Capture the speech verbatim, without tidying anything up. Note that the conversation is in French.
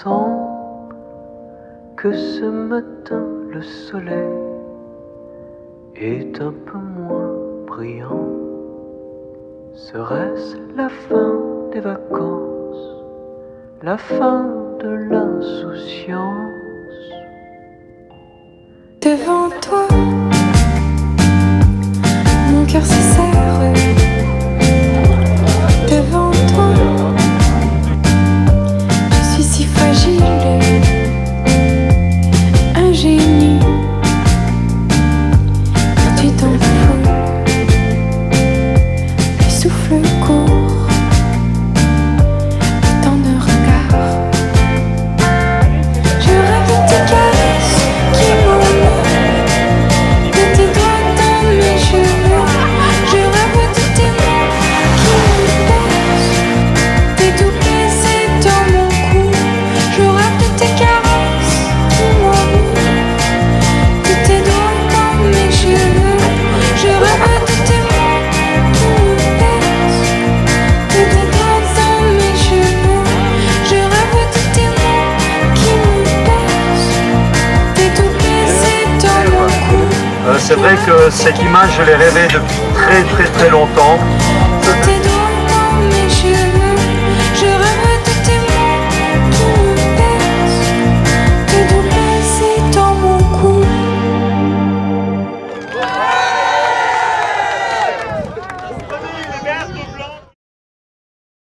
sens que ce matin le soleil est un peu moins brillant. Serait-ce la fin des vacances, la fin de l'insouciance? Devant toi, mon cœur se serre. Devant toi, je suis si fragile, ingénue. Tu t'en fous, le souffle court, tant de regards. Je rêve de tes caresses qui m'emmènent, de tes doigts dans mes cheveux. Je rêve de tes mains qui me baisent, tes doux baisers dans mon cou. Je rêve de tes caresses qui m'emmènent, de tes doigts dans mes cheveux. Je rêve de tes mains qui me baisent, de tes doigts dans mes cheveux. Je rêve de tes mains qui me baisent, tes doux baisers dans mon cou. Euh, c'est vrai que cette image, je l'ai rêvée depuis très très très longtemps.